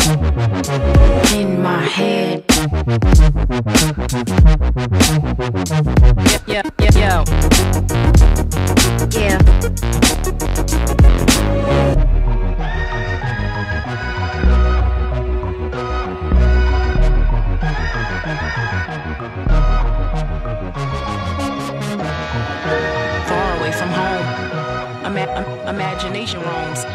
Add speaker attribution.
Speaker 1: in my head. Yeah, yeah, yeah, yeah. Far away from home, imagination roams.